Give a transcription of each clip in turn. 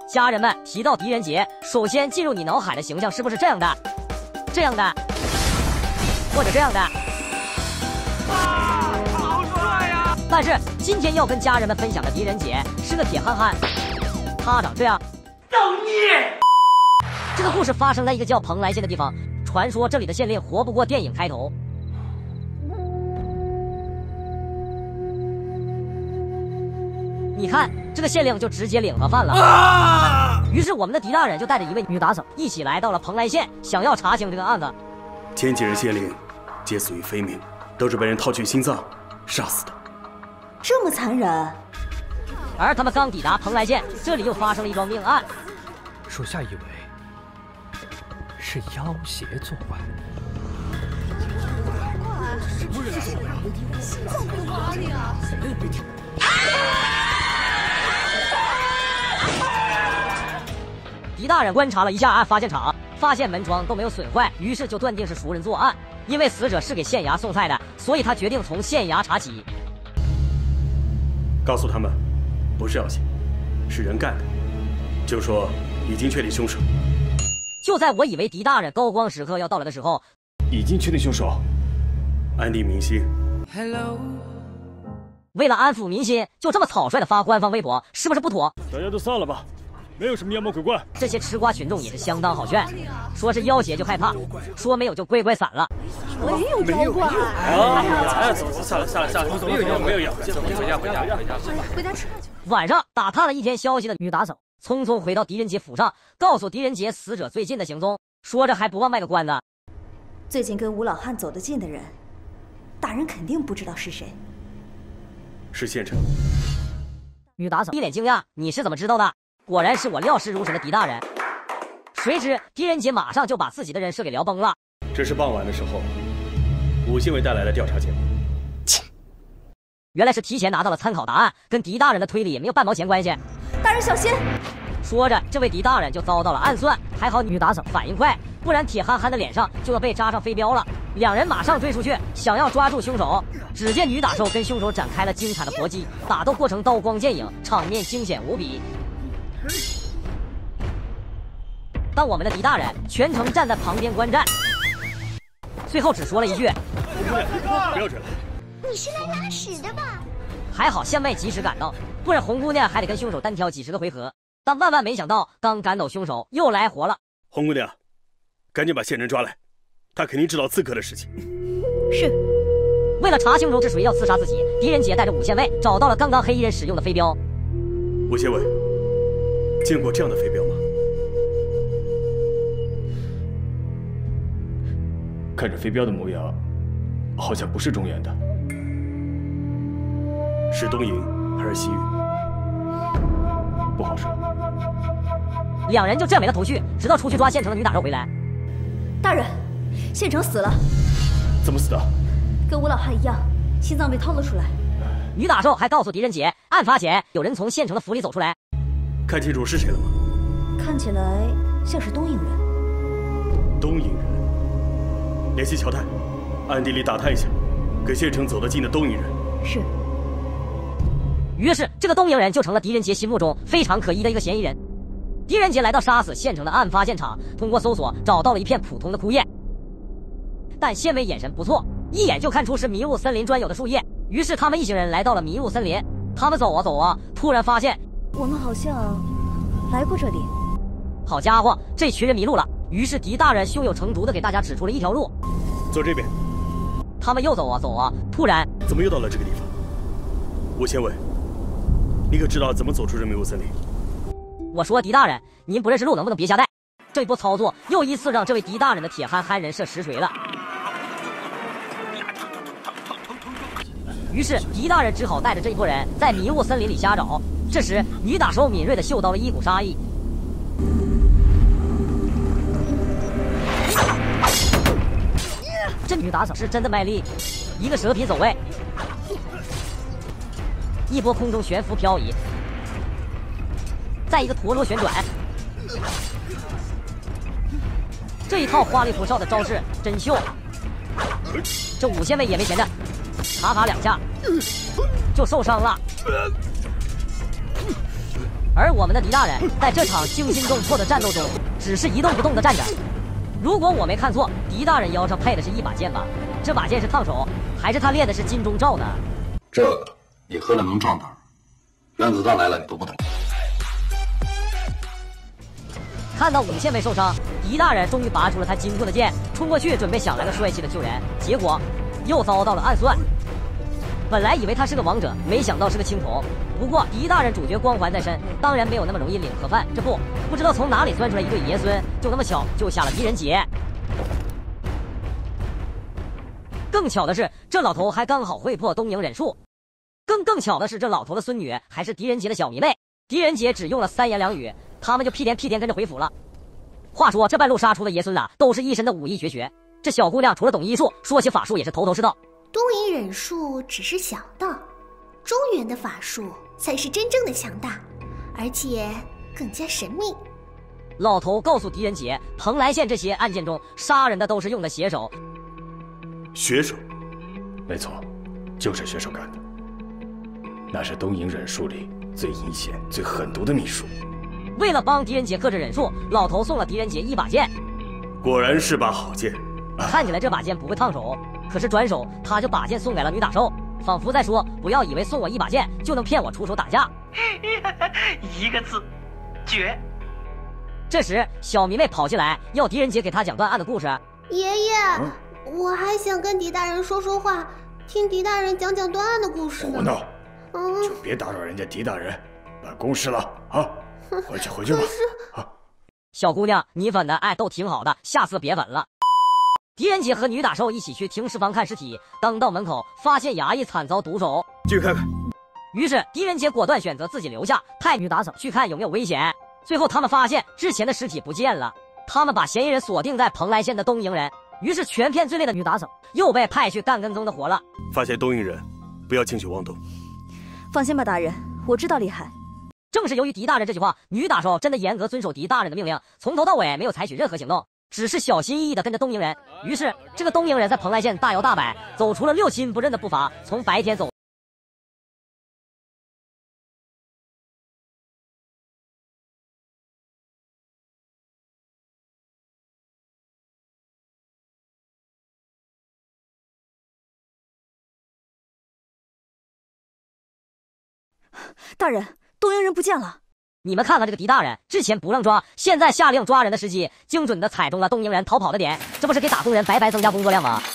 家人们，提到狄仁杰，首先进入你脑海的形象是不是这样的？这样的，或者这样的？ 啊，好帅呀！ 但是今天要跟家人们分享的狄仁杰是个铁憨憨，他长这样。 造孽！ 这个故事发生在一个叫蓬莱县的地方，传说这里的县令活不过电影开头。你看，这个县令就直接领盒饭了。于是我们的狄大人就带着一位女打手一起来到了蓬莱县，想要查清这个案子。 前几任县令皆死于非命，都是被人掏去心脏杀死的。 这么残忍？ 而他们刚抵达蓬莱县，这里又发生了一桩命案。 属下以为是妖邪作怪。 心脏病哪里啊？ 狄大人观察了一下案发现场，发现门窗都没有损坏，于是就断定是熟人作案。因为死者是给县衙送菜的，所以他决定从县衙查起。 告诉他们，不是妖邪，是人干的，就说已经确定凶手。 就在我以为狄大人高光时刻要到来的时候， 已经确定凶手，安定民心。 Hello。 为了安抚民心，就这么草率的发官方微博，是不是不妥？ 大家都散了吧，没有什么妖魔鬼怪。 这些吃瓜群众也是相当好劝，说是妖邪就害怕，说没有就乖乖散了。 没有妖怪。 走，下来，没有妖， 回家吃饭去。 晚上打探了一天消息的女打手，匆匆回到狄仁杰府上，告诉狄仁杰死者最近的行踪。说着还不忘卖个关子， 最近跟吴老汉走得近的人，大人肯定不知道是谁。 是县城。 女打手一脸惊讶：“你是怎么知道的？”果然是我料事如神的狄大人。谁知狄仁杰马上就把自己的人设给聊崩了。 这是傍晚的时候，武县委带来的调查结果。 原来是提前拿到了参考答案，跟狄大人的推理也没有半毛钱关系。 大人小心！ 说着，这位狄大人就遭到了暗算，还好女打手反应快，不然铁憨憨的脸上就要被扎上飞镖了。两人马上追出去，想要抓住凶手。只见女打手跟凶手展开了精彩的搏击，打斗过程刀光剑影，场面惊险无比。但我们的狄大人全程站在旁边观战，最后只说了一句：“ 不要追了。” 你是来拉屎的吧？ 还好县尉及时赶到，不然红姑娘还得跟凶手单挑几十个回合。但万万没想到，刚赶走凶手又来活了。 红姑娘，赶紧把县城抓来，他肯定知道刺客的事情。 是。 为了查清楚是谁要刺杀自己，狄仁杰带着五县尉找到了刚刚黑衣人使用的飞镖。 五县尉，见过这样的飞镖吗？看着飞镖的模样，好像不是中原的，是东瀛还是西域？不好说。 两人就这样没了头绪，直到出去抓县城的女打手回来。 大人，县城死了。 怎么死的？ 跟吴老汉一样，心脏被掏了出来。 女打手还告诉狄仁杰，案发前有人从县城的府里走出来。 看清楚是谁了吗？ 看起来像是东瀛人。 东瀛人，联系乔太，暗地里打探一下，跟县城走得近的东瀛人。 是。 于是这个东瀛人就成了狄仁杰心目中非常可疑的一个嫌疑人。狄仁杰来到杀死县城的案发现场，通过搜索找到了一片普通的枯叶，但县尉眼神不错，一眼就看出是迷雾森林专有的树叶。于是他们一行人来到了迷雾森林，他们走啊走啊，突然发现我们好像来过这里。 好家伙，这群人迷路了。于是狄大人胸有成竹地给大家指出了一条路， 走这边。 他们又走啊走啊，突然怎么又到了这个地方？吴县尉，你可知道怎么走出这迷雾森林？ 我说狄大人，您不认识路，能不能别瞎带？这一波操作又一次让这位狄大人的铁憨憨人设实锤了。于是狄大人只好带着这一拨人在迷雾森林里瞎找。这时女打手敏锐地嗅到了一股杀意，这女打手是真的卖力，一个蛇皮走位，一波空中悬浮漂移，再一个陀螺旋转，这一套花里胡哨的招式真秀。这五县尉也没闲着，卡2下就受伤了。 而我们的狄大人在这场惊心动魄的战斗中，只是一动不动地站着。如果我没看错，狄大人腰上配的是一把剑吧？这把剑是烫手，还是他练的是金钟罩呢？ 这个你喝了能壮胆，原子弹来了你都不懂。 看到五线卫受伤，狄大人终于拔出了他金库的剑，冲过去准备想来个帅气的救人，结果又遭到了暗算。本来以为他是个王者，没想到是个青铜。不过狄大人主角光环在身，当然没有那么容易领盒饭。这不知道从哪里钻出来一对爷孙，就那么巧救下了狄仁杰。更巧的是，这老头还刚好会破东瀛忍术。更巧的是，这老头的孙女还是狄仁杰的小迷妹。狄仁杰只用了3言2语，他们就屁颠跟着回府了。话说这半路杀出的爷孙俩都是一身的武艺绝学，这小姑娘除了懂医术，说起法术也是头头是道。 东瀛忍术只是小道，中原的法术才是真正的强大，而且更加神秘。 老头告诉狄仁杰，蓬莱县这些案件中杀人的都是用的血手。 血手？没错，就是血手干的。那是东瀛忍术里最阴险、最狠毒的秘术。 为了帮狄仁杰克制忍术，老头送了狄仁杰一把剑。 果然是把好剑。 看起来这把剑不会烫手，可是转手他就把剑送给了女打手，仿佛在说：不要以为送我一把剑就能骗我出手打架。 一个字，绝。 这时小迷妹跑进来，要狄仁杰给他讲断案的故事。 爷爷，我还想跟狄大人说说话，听狄大人讲讲断案的故事呢。 胡闹！就别打扰人家狄大人办公室了啊！回去吧。啊， 小姑娘，你粉的都挺好的，下次别粉了。狄仁杰和女打手一起去停尸房看尸体，刚到门口，发现衙役惨遭毒手。 去看看。 于是狄仁杰果断选择自己留下，派女打手去看有没有危险。最后他们发现之前的尸体不见了，他们把嫌疑人锁定在蓬莱县的东瀛人。于是全片最累的女打手又被派去干跟踪的活了。 发现东瀛人，不要轻举妄动。 放心吧，大人，我知道厉害。 正是由于狄大人这句话，女打手真的严格遵守狄大人的命令，从头到尾没有采取任何行动，只是小心翼翼地跟着东瀛人。于是这个东瀛人在蓬莱县大摇大摆走出了六亲不认的步伐，从白天走。 大人，东瀛人不见了。 你们看看这个狄大人，之前不让抓，现在下令抓人的时机，精准地踩中了东瀛人逃跑的点，这不是给打工人白增加工作量吗？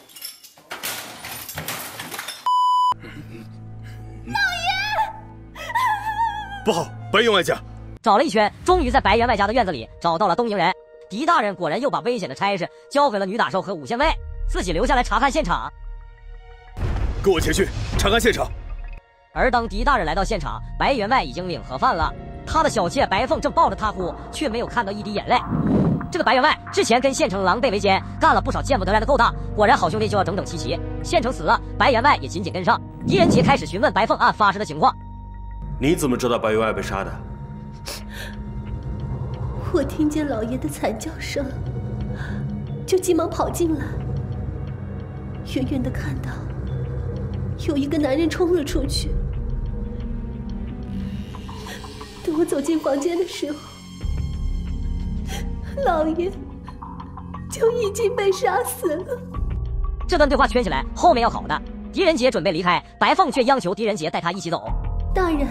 老爷， 不好，白员外家。 找了一圈，终于在白员外家的院子里找到了东瀛人。狄大人果然又把危险的差事交给了女打手和五线卫，自己留下来查看现场。 跟我前去查看现场。 而当狄大人来到现场，白员外已经领盒饭了，他的小妾白凤正抱着他哭，却没有看到一滴眼泪。这个白员外之前跟县城狼狈为奸，干了不少见不得人的勾当，果然好兄弟就要整整齐齐。县城死了，白员外也紧紧跟上。狄仁杰开始询问白凤案发生的情况。 你怎么知道白员外被杀的？ 我听见老爷的惨叫声，就急忙跑进来，远远的看到有一个男人冲了出去。等我走进房间的时候，老爷就已经被杀死了。 这段对话圈起来，后面要好的。狄仁杰准备离开，白凤却央求狄仁杰带他一起走。 大人，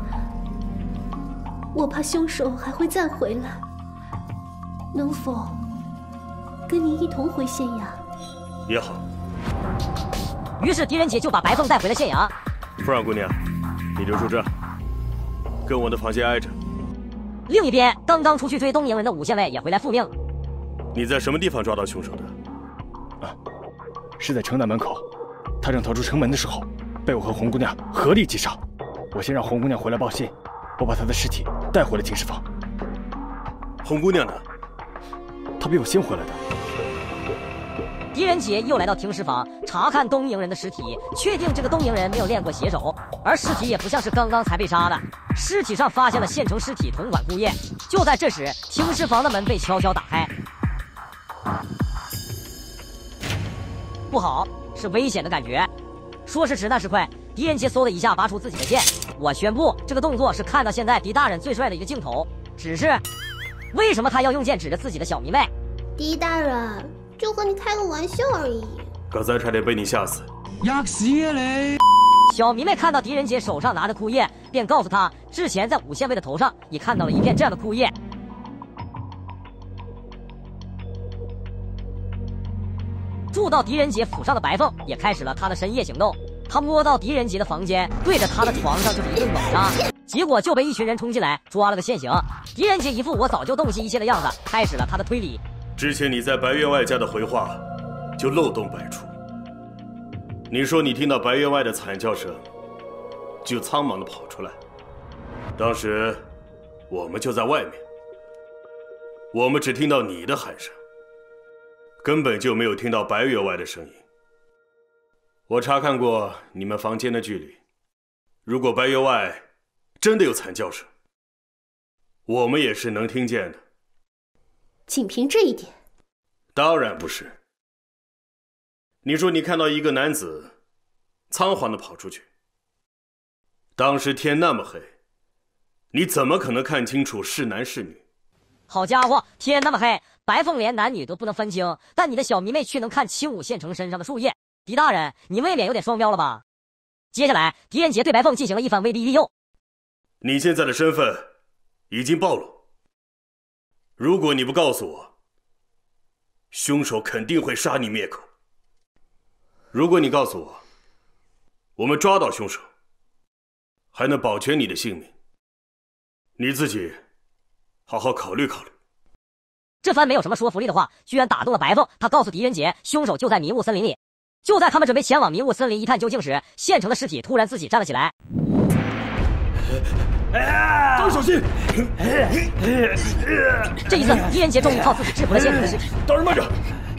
我怕凶手还会再回来，能否跟您一同回县衙？ 也好。 于是狄仁杰就把白凤带回了县衙。 凤儿姑娘，你留住这，跟我的房间挨着。 另一边，刚刚出去追东瀛人的五县尉也回来复命。 你在什么地方抓到凶手的？ 啊，是在城南门口。他正逃出城门的时候，被我和红姑娘合力击杀。我先让红姑娘回来报信，我把她的尸体带回了停尸房。 红姑娘呢？ 她比我先回来的。 狄仁杰又来到停尸房查看东瀛人的尸体，确定这个东瀛人没有练过血手，而尸体也不像是刚刚才被杀的。尸体上发现了县城尸体同款故业。就在这时，停尸房的门被悄悄打开。不好，是危险的感觉。说时迟那时快，狄仁杰嗖的一下拔出自己的剑， 我宣布，这个动作是看到现在狄大人最帅的一个镜头。只是，为什么他要用剑指着自己的小迷妹？ 狄大人，就和你开个玩笑而已。 刚才差点被你吓死。 吔屎啊你！ 小迷妹看到狄仁杰手上拿着枯叶，便告诉他，之前在五县尉的头上也看到了一片这样的枯叶。住到狄仁杰府上的白凤也开始了他的深夜行动。他摸到狄仁杰的房间，对着他的床上就是一顿猛扎，结果就被一群人冲进来抓了个现行。狄仁杰一副我早就洞悉一切的样子，开始了他的推理。 之前你在白员外家的回话就漏洞百出。你说你听到白员外的惨叫声，就苍忙地跑出来。当时我们就在外面，我们只听到你的喊声，根本就没有听到白员外的声音。我查看过你们房间的距离，如果白员外真的有惨叫声，我们也是能听见的。 仅凭这一点？ 当然不是。你说你看到一个男子仓皇地跑出去，当时天那么黑，你怎么可能看清楚是男是女？ 好家伙，天那么黑，白凤连男女都不能分清，但你的小迷妹却能看清武县城身上的树叶。狄大人，你未免有点双标了吧？接下来，狄仁杰对白凤进行了一番威逼利诱。 你现在的身份已经暴露，如果你不告诉我，凶手肯定会杀你灭口。如果你告诉我，我们抓到凶手，还能保全你的性命，你自己好好考虑考虑。 这番没有什么说服力的话，居然打动了白凤。他告诉狄仁杰，凶手就在迷雾森林里。就在他们准备前往迷雾森林一探究竟时，县城的尸体突然自己站了起来。 都小心！ 这一次，狄仁杰终于靠自己制服了县城的尸体。 大人慢着！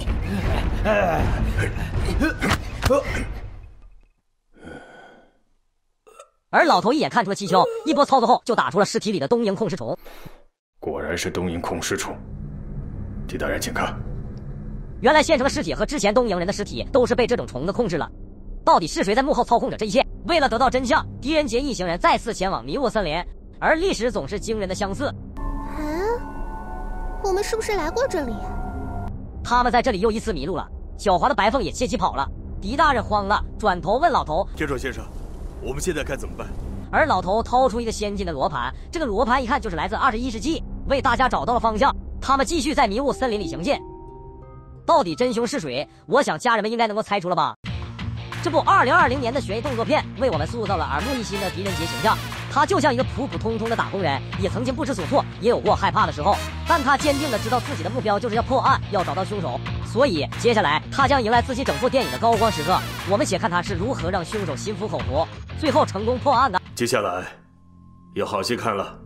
而老头一眼看出了蹊跷，一波操作后就打出了尸体里的东瀛控尸虫。 果然是东瀛控尸虫。狄大人，请看。 原来县城的尸体和之前东瀛人的尸体都是被这种虫子控制了。到底是谁在幕后操控着这一切？为了得到真相，狄仁杰一行人再次前往迷雾森林，而历史总是惊人的相似。 我们是不是来过这里？ 他们在这里又一次迷路了。狡猾的白凤也借机跑了。狄大人慌了，转头问老头： 天爽先生，我们现在该怎么办？ 而老头掏出一个先进的罗盘，这个罗盘一看就是来自21世纪，为大家找到了方向。他们继续在迷雾森林里行进。到底真凶是谁？我想家人们应该能够猜出了吧。这部2020年的悬疑动作片为我们塑造了耳目一新的狄仁杰形象。他就像一个普普通通的打工人，也曾经不知所措，也有过害怕的时候，但他坚定的知道自己的目标就是要破案，要找到凶手。所以接下来他将迎来自己整部电影的高光时刻。我们且看他是如何让凶手心服口服，最后成功破案的。 接下来有好戏看了。